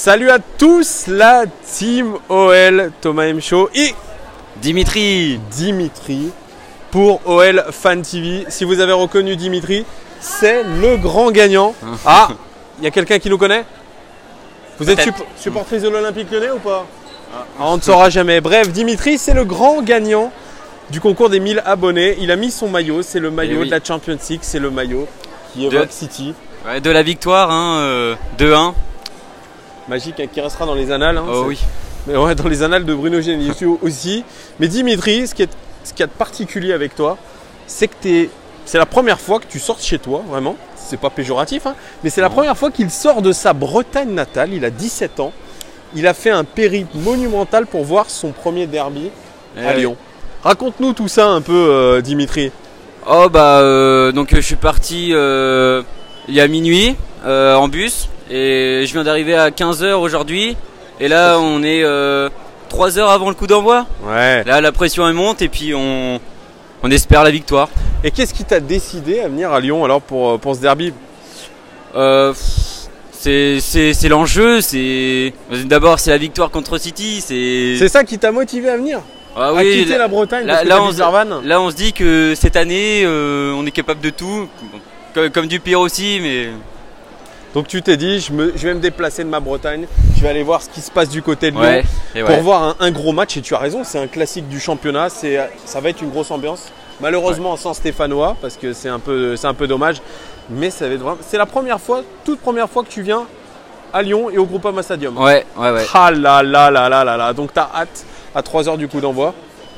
Salut à tous, la team OL, Thomas M. Show et Dimitri pour OL Fan TV. Si vous avez reconnu Dimitri, c'est le grand gagnant. Ah, il y a quelqu'un qui nous connaît? Vous êtes supportrice de l'Olympique Lyonnais ou pas? On ne saura jamais. Bref, Dimitri, c'est le grand gagnant du concours des 1000 abonnés. Il a mis son maillot, c'est le maillot de la Champions League, c'est le maillot qui évoque City. Ouais, de la victoire, 2-1. Magique, qui restera dans les annales. Oh oui. Mais ouais, dans les annales de Bruno Genesio aussi. Mais Dimitri, ce qu'il y a de particulier avec toi, c'est que c'est la première fois que tu sortes chez toi, vraiment. C'est pas péjoratif, mais c'est la première fois qu'il sort de sa Bretagne natale. Il a 17 ans. Il a fait un périple monumental pour voir son premier derby à Lyon. Raconte-nous tout ça un peu, Dimitri. Oh donc je suis parti il y a minuit en bus et je viens d'arriver à 15 h aujourd'hui. Et là on est 3 heures avant le coup d'envoi. Ouais. Là la pression elle monte et puis on espère la victoire. Et qu'est-ce qui t'a décidé à venir à Lyon alors pour ce derby? C'est l'enjeu, d'abord c'est la victoire contre City. C'est ça qui t'a motivé à venir? Ah oui, à quitter la Bretagne là on se dit que cette année on est capable de tout, comme du pire aussi, mais... Donc tu t'es dit, je vais me déplacer de ma Bretagne, je vais aller voir ce qui se passe du côté de Lyon pour voir un gros match. Et tu as raison, c'est un classique du championnat, ça va être une grosse ambiance. Malheureusement sans Stéphanois, parce que c'est un peu dommage. Mais ça va être vraiment... C'est la toute première fois que tu viens à Lyon et au Groupama Stadium. Ouais. Ah là là là là là là. Donc tu as hâte à 3 h du coup d'envoi.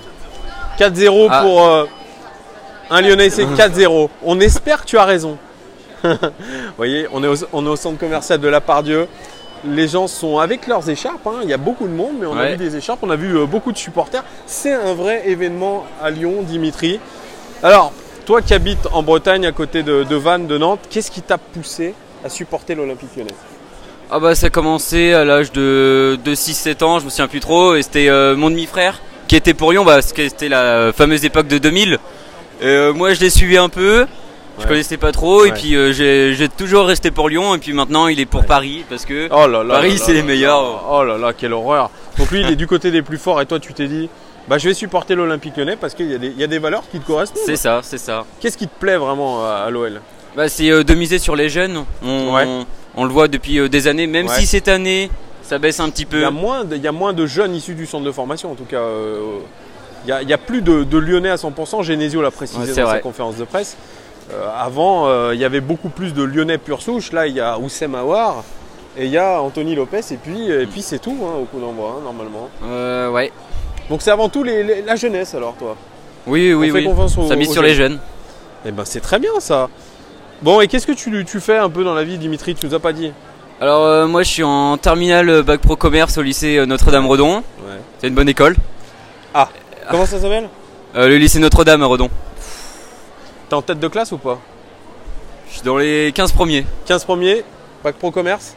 4-0 pour un Lyonnais, c'est 4-0. On espère que tu as raison. Vous voyez, on est au centre commercial de la Pardieu. Les gens sont avec leurs écharpes. Il y a beaucoup de monde, mais on a vu des écharpes, on a vu beaucoup de supporters. C'est un vrai événement à Lyon, Dimitri. Alors, toi qui habites en Bretagne, à côté de Vannes, de Nantes, qu'est-ce qui t'a poussé à supporter l'Olympique Lyonnais? Ça a commencé à l'âge de 6-7 ans, je me souviens plus trop. Et c'était mon demi-frère qui était pour Lyon, parce que c'était la fameuse époque de 2000. Moi je l'ai suivi un peu. Je connaissais pas trop et puis j'ai toujours resté pour Lyon et puis maintenant il est pour Paris parce que Paris c'est les meilleurs. Oh là là, quelle horreur. Donc lui il est du côté des plus forts et toi tu t'es dit je vais supporter l'Olympique Lyonnais parce qu'il y a des valeurs qui te correspondent. C'est ça. Qu'est-ce qui te plaît vraiment à l'OL? C'est de miser sur les jeunes. On le voit depuis des années, même si cette année ça baisse un petit peu. Il y a moins de jeunes issus du centre de formation en tout cas. Il n'y a plus de Lyonnais à 100%. Genesio l'a précisé dans sa conférence de presse. Avant, il y avait beaucoup plus de Lyonnais pure souche. Là, il y a Oussem Aouar et il y a Anthony Lopez. Et puis c'est tout au coup d'envoi, normalement. Ouais. Donc c'est avant tout la jeunesse alors, toi? Oui. Ça mise sur les jeunes. Eh ben, c'est très bien ça. Bon, et qu'est-ce que tu fais un peu dans la vie, Dimitri? Tu nous as pas dit. Alors, moi, je suis en terminale bac pro commerce au lycée Notre-Dame-Redon. Ouais. C'est une bonne école. Ah, comment ça s'appelle? Le lycée Notre-Dame à Redon. T'es en tête de classe ou pas? Je suis dans les 15 premiers. 15 premiers, bac pro commerce?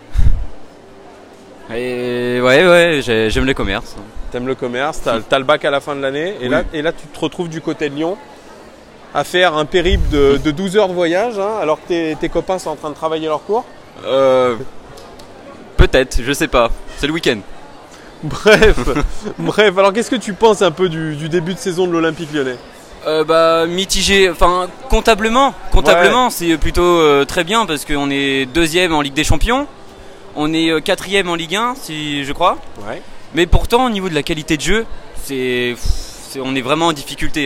Et ouais, j'aime les commerces. T'aimes le commerce, t'as le bac à la fin de l'année. Et là, tu te retrouves du côté de Lyon à faire un périple de 12 heures de voyage, alors que tes copains sont en train de travailler leur cours. Peut-être, je sais pas. C'est le week-end. Bref, alors qu'est-ce que tu penses un peu du début de saison de l'Olympique Lyonnais? Mitigé, comptablement c'est plutôt très bien parce qu'on est 2e en Ligue des Champions, on est 4e en Ligue 1 si je crois. Ouais. Mais pourtant au niveau de la qualité de jeu, on est vraiment en difficulté.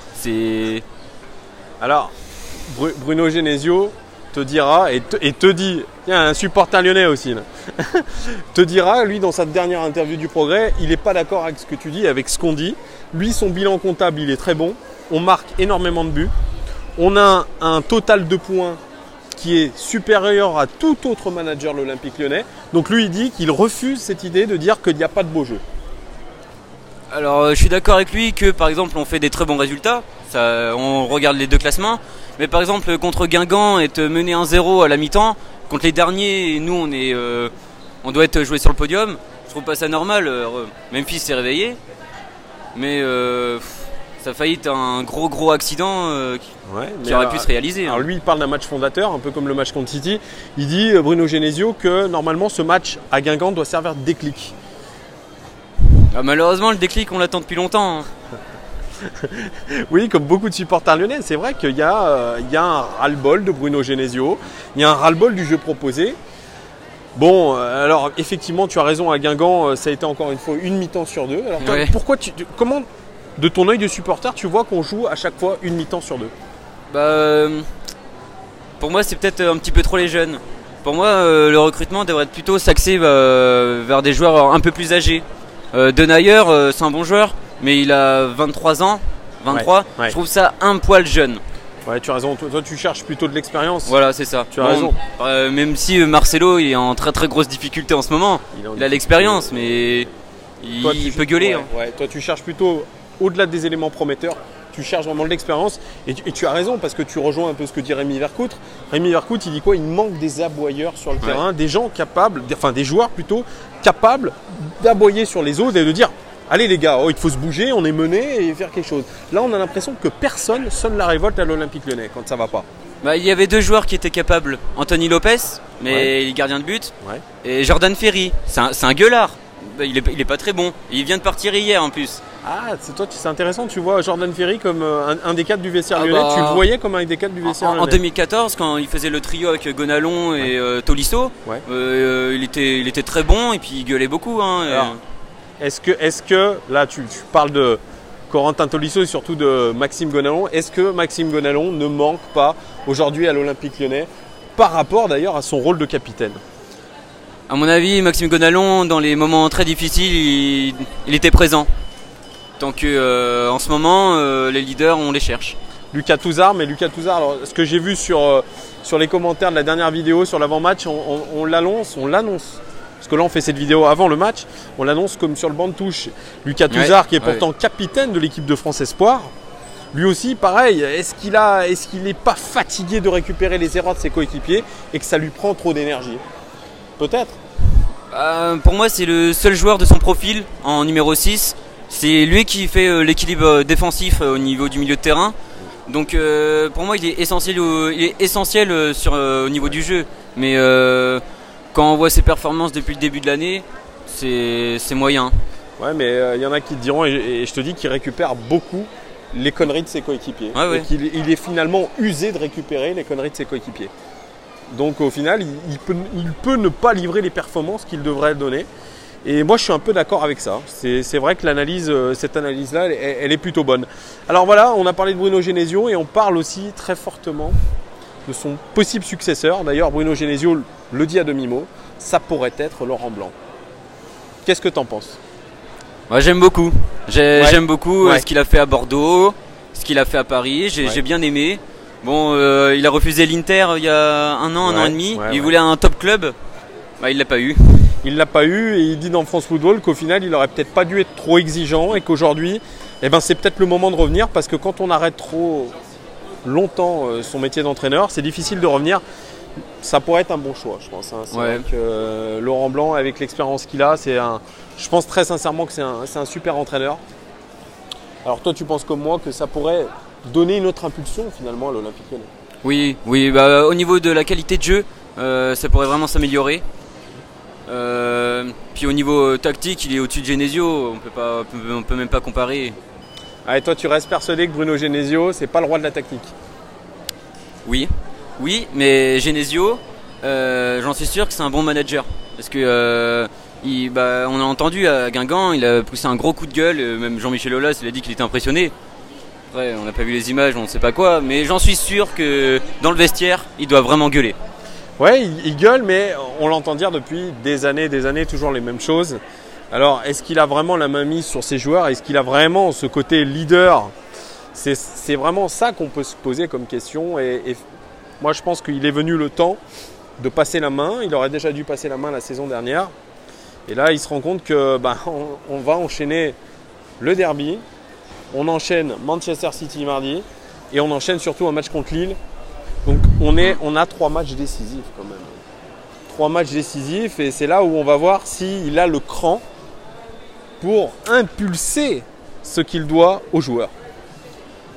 Alors, Bruno Genesio te dira et te dit, tiens, un supporter lyonnais aussi là, te dira, lui dans sa dernière interview du Progrès, il n'est pas d'accord avec ce que tu dis, avec ce qu'on dit. Lui, son bilan comptable, il est très bon. On marque énormément de buts. On a un total de points qui est supérieur à tout autre manager de l'Olympique Lyonnais. Donc lui, il dit qu'il refuse cette idée de dire qu'il n'y a pas de beau jeu. Alors, je suis d'accord avec lui que, par exemple, on fait des très bons résultats. On regarde les deux classements. Mais par exemple, contre Guingamp, être mené 1-0 à la mi-temps, contre les derniers, nous, on doit être joué sur le podium. Je trouve pas ça normal. Memphis s'est réveillé. Mais Ça a failli être un gros accident qui aurait pu se réaliser. Alors lui, il parle d'un match fondateur, un peu comme le match contre City. Il dit, Bruno Genesio, que normalement ce match à Guingamp doit servir de déclic. Malheureusement, le déclic, on l'attend depuis longtemps. Oui, comme beaucoup de supporters lyonnais, c'est vrai qu'il y a un ras-le-bol de Bruno Genesio. Il y a un ras-le-bol du jeu proposé. Bon, alors effectivement, tu as raison, à Guingamp, ça a été encore une fois une mi-temps sur deux. Alors toi, comment, de ton œil de supporter, tu vois qu'on joue à chaque fois une mi-temps sur deux? Pour moi, c'est peut-être un petit peu trop les jeunes. Pour moi, le recrutement devrait plutôt s'axer vers des joueurs un peu plus âgés. Denayer, c'est un bon joueur, mais il a 23 ans, 23. Ouais. Je trouve ça un poil jeune. Ouais, tu as raison. Toi, tu cherches plutôt de l'expérience. Voilà, c'est ça. Tu as raison. Même si Marcelo il est en très grosse difficulté en ce moment, il a l'expérience, mais il peut gueuler. Toi, tu cherches plutôt, au-delà des éléments prometteurs, tu cherches vraiment de l'expérience. Et tu as raison, parce que tu rejoins un peu ce que dit Rémi Vercoute. Rémi Vercoute, il dit quoi? Il manque des aboyeurs sur le terrain, des gens capables, des joueurs plutôt, capables d'aboyer sur les autres et de dire: allez les gars, il faut se bouger, on est mené et faire quelque chose. Là, on a l'impression que personne sonne la révolte à l'Olympique Lyonnais quand ça va pas. Il y avait deux joueurs qui étaient capables. Anthony Lopez, mais il est gardien de but, et Jordan Ferry. C'est un gueulard. Il est pas très bon. Il vient de partir hier en plus. Ah, c'est intéressant, tu vois Jordan Ferry comme un des cadres du vestiaire lyonnais. Tu le voyais comme un des cadres du vestiaire lyonnais. En 2014, quand il faisait le trio avec Gonalon et Tolisso, il était très bon et puis il gueulait beaucoup. Alors, est-ce que là tu parles de Corentin Tolisso et surtout de Maxime Gonalon, est-ce que Maxime Gonalon ne manque pas aujourd'hui à l'Olympique Lyonnais par rapport d'ailleurs à son rôle de capitaine? À mon avis, Maxime Gonalon, dans les moments très difficiles, il était présent. Tant que en ce moment, les leaders, on les cherche. Lucas Touzard, alors, ce que j'ai vu sur les commentaires de la dernière vidéo sur l'avant-match, on l'annonce. Parce que là, on fait cette vidéo avant le match, on l'annonce comme sur le banc de touche. Lucas Touzard, qui est pourtant capitaine de l'équipe de France Espoir, lui aussi, pareil, est-ce qu'il n'est pas fatigué de récupérer les erreurs de ses coéquipiers et que ça lui prend trop d'énergie? Peut-être. Pour moi, c'est le seul joueur de son profil en numéro 6. C'est lui qui fait l'équilibre défensif au niveau du milieu de terrain. Donc pour moi, il est essentiel au niveau du jeu. Mais quand on voit ses performances depuis le début de l'année, c'est moyen. Ouais, mais il y en a qui te diront, et je te dis, qu'il récupère beaucoup les conneries de ses coéquipiers. Et qu'il est finalement usé de récupérer les conneries de ses coéquipiers. Donc au final, il peut ne pas livrer les performances qu'il devrait donner. Et moi, je suis un peu d'accord avec ça. C'est vrai que cette analyse-là, elle est plutôt bonne. Alors voilà, on a parlé de Bruno Genesio et on parle aussi très fortement de son possible successeur. D'ailleurs, Bruno Genesio le dit à demi-mot, ça pourrait être Laurent Blanc. Qu'est-ce que tu en penses? Moi, j'aime beaucoup. J'aime beaucoup ce qu'il a fait à Bordeaux, ce qu'il a fait à Paris. J'ai bien aimé. Bon, il a refusé l'Inter il y a un an et demi. Il voulait un top club. Il l'a pas eu. Il l'a pas eu et il dit dans France Football qu'au final, il aurait peut-être pas dû être trop exigeant et qu'aujourd'hui, c'est peut-être le moment de revenir parce que quand on arrête trop longtemps son métier d'entraîneur, c'est difficile de revenir. Ça pourrait être un bon choix, je pense. C'est vrai que Laurent Blanc, avec l'expérience qu'il a, je pense très sincèrement que c'est un super entraîneur. Alors toi, tu penses comme moi que ça pourrait donner une autre impulsion finalement à l'Olympique Lyonnais? Oui, au niveau de la qualité de jeu, ça pourrait vraiment s'améliorer. Puis au niveau tactique, il est au-dessus de Genesio, on peut même pas comparer. Et toi, tu restes persuadé que Bruno Genesio, c'est pas le roi de la tactique? Oui, mais Genesio, j'en suis sûr que c'est un bon manager. Parce que on a entendu à Guingamp, il a poussé un gros coup de gueule, même Jean-Michel Aulas, il a dit qu'il était impressionné. Après, on n'a pas vu les images, on ne sait pas quoi, mais j'en suis sûr que dans le vestiaire, il doit vraiment gueuler. Ouais, il gueule, mais on l'entend dire depuis des années, toujours les mêmes choses. Alors, est-ce qu'il a vraiment la main mise sur ses joueurs? Est-ce qu'il a vraiment ce côté leader? C'est vraiment ça qu'on peut se poser comme question. Et moi, je pense qu'il est venu le temps de passer la main. Il aurait déjà dû passer la main la saison dernière. Et là, il se rend compte que on va enchaîner le derby. On enchaîne Manchester City mardi. Et on enchaîne surtout un match contre Lille. Donc on a 3 matchs décisifs quand même. 3 matchs décisifs et c'est là où on va voir s'il a le cran pour impulser ce qu'il doit aux joueurs.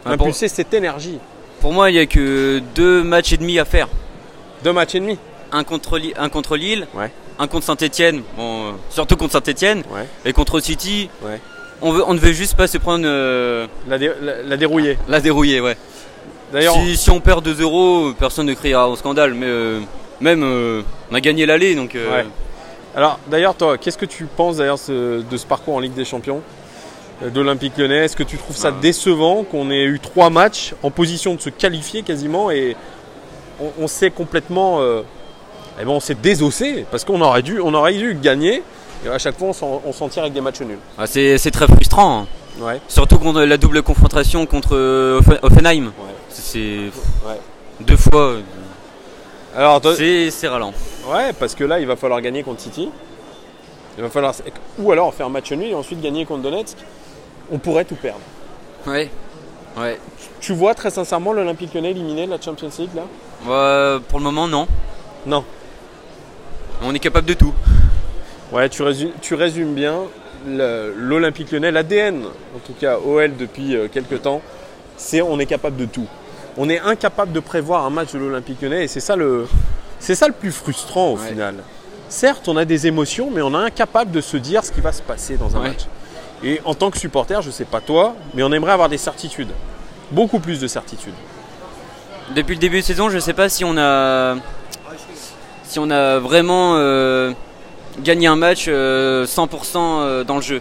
impulser cette énergie. Pour moi, il n'y a que 2 matchs et demi à faire. 2 matchs et demi. Un contre Lille, Ouais. un contre Saint-Etienne, bon, surtout contre Saint-Etienne, Ouais. et contre City. Ouais. On ne veut juste pas se prendre La dérouiller. la dérouiller. Ouais. D'ailleurs, Si on perd 2-0, personne ne criera au scandale, mais on a gagné l'aller, donc. ouais. Alors, d'ailleurs, toi, qu'est-ce que tu penses d'ailleurs de ce parcours en Ligue des Champions de l'Olympique Lyonnais? Est-ce que tu trouves ça décevant qu'on ait eu 3 matchs en position de se qualifier quasiment et on s'est complètement, on s'est désossé parce qu'on aurait dû gagner et à chaque fois on s'en tire avec des matchs nuls. Ah, c'est très frustrant, hein. Ouais. Surtout contre la double confrontation contre Offenheim. Ouais. C'est Ouais. 2 fois. Alors, toi, C'est ralent. ouais, parce que là, il va falloir gagner contre City. Il va falloir, ou alors faire un match nul et ensuite gagner contre Donetsk. On pourrait tout perdre. Ouais. Ouais. Tu vois très sincèrement l'Olympique Lyonnais éliminé de la Champions League là? Pour le moment, non. Non. On est capable de tout. Ouais, tu résumes bien l'Olympique Lyonnais, l'ADN, en tout cas OL depuis quelques temps, c'est on est capable de tout. On est incapable de prévoir un match de l'Olympique Lyonnais et c'est ça le plus frustrant au final. Certes, on a des émotions, mais on est incapable de se dire ce qui va se passer dans un match. Et en tant que supporter, je ne sais pas toi, mais on aimerait avoir des certitudes. Beaucoup plus de certitudes. Depuis le début de saison, je ne sais pas si on a vraiment gagné un match 100% dans le jeu.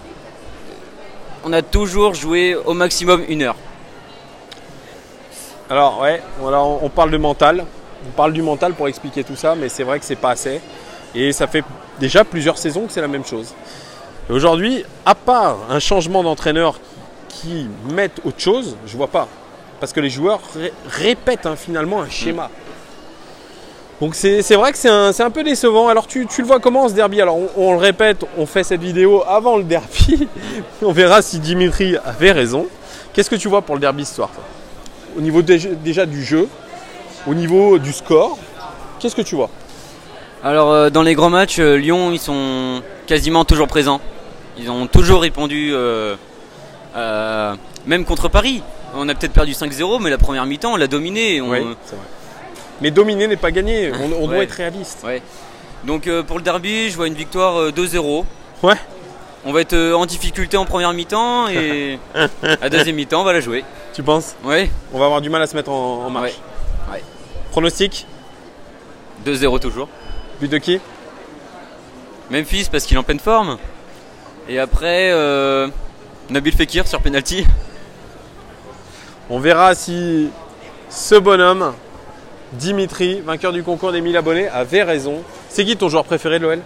On a toujours joué au maximum 1 heure. Alors ouais, voilà, on parle de mental. On parle du mental pour expliquer tout ça, mais c'est vrai que c'est pas assez. Et ça fait déjà plusieurs saisons que c'est la même chose. Et aujourd'hui, à part un changement d'entraîneur qui mette autre chose, je vois pas. Parce que les joueurs répètent finalement un schéma. Donc c'est vrai que c'est un peu décevant. Alors tu le vois comment ce derby? Alors on le répète, on fait cette vidéo avant le derby. On verra si Dimitri avait raison. Qu'est-ce que tu vois pour le derby ce soir, toi? Au niveau déjà du jeu, au niveau du score, qu'est-ce que tu vois? Alors dans les grands matchs, Lyon, ils sont quasiment toujours présents. Ils ont toujours répondu, même contre Paris. On a peut-être perdu 5-0, mais la première mi-temps, on l'a dominé. Oui, c'est vrai. Mais dominer n'est pas gagné, on doit être réaliste. Ouais. Donc pour le derby, je vois une victoire 2-0. Ouais. On va être en difficulté en première mi-temps et à deuxième mi-temps, on va la jouer. Tu penses? Ouais. On va avoir du mal à se mettre en marche. Ouais. Pronostic? 2-0 toujours. But de qui? Memphis parce qu'il est en pleine forme. Et après, Nabil Fekir sur penalty. On verra si ce bonhomme, Dimitri, vainqueur du concours des 1000 abonnés, avait raison. C'est qui ton joueur préféré de l'OL?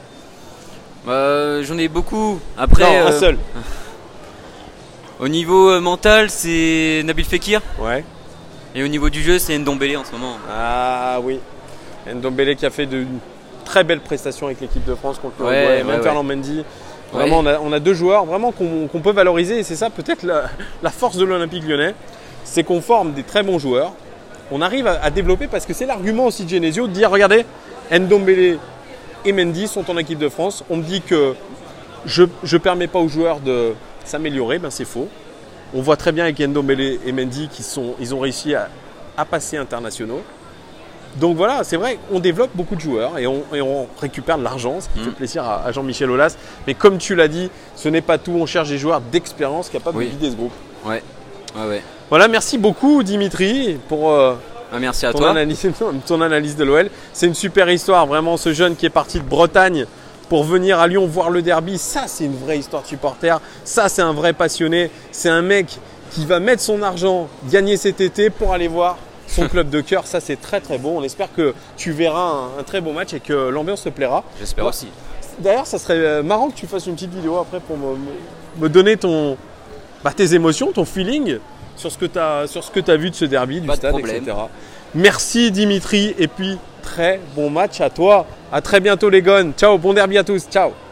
J'en ai beaucoup. Après, non, un seul. Au niveau mental, c'est Nabil Fekir. Ouais. Et au niveau du jeu, c'est Ndombele en ce moment. Ah oui. Ndombele qui a fait de très belles prestations avec l'équipe de France contre l'Uruguay. Même Ferland Mendy. Vraiment, on a 2 joueurs vraiment qu'on peut valoriser. Et c'est ça peut-être la force de l'Olympique Lyonnais. C'est qu'on forme des très bons joueurs. On arrive à développer parce que c'est l'argument aussi de Genesio de dire regardez, Ndombele et Mendy sont en équipe de France. On me dit que je ne permets pas aux joueurs de s'améliorer. Ben c'est faux. On voit très bien avec Ndombele et Mendy qu'ils ont réussi à passer internationaux. Donc voilà, c'est vrai, on développe beaucoup de joueurs et on récupère de l'argent, ce qui fait plaisir à Jean-Michel Aulas. Mais comme tu l'as dit, ce n'est pas tout, on cherche des joueurs d'expérience capables de guider ce groupe. Ouais. Voilà, merci beaucoup Dimitri pour merci à ton toi. analyse de l'OL. C'est une super histoire, vraiment, ce jeune qui est parti de Bretagne pour venir à Lyon voir le derby. Ça, c'est une vraie histoire de supporter. Ça, c'est un vrai passionné. C'est un mec qui va mettre son argent, gagner cet été pour aller voir son club de cœur. Ça, c'est très très beau. On espère que tu verras un très beau match et que l'ambiance te plaira. J'espère aussi. D'ailleurs, ça serait marrant que tu fasses une petite vidéo après pour me donner tes émotions, ton feeling sur ce que tu as vu de ce derby, du stade, etc. Merci Dimitri et puis très bon match à toi. À très bientôt les gones. Ciao, bon derby à tous. Ciao.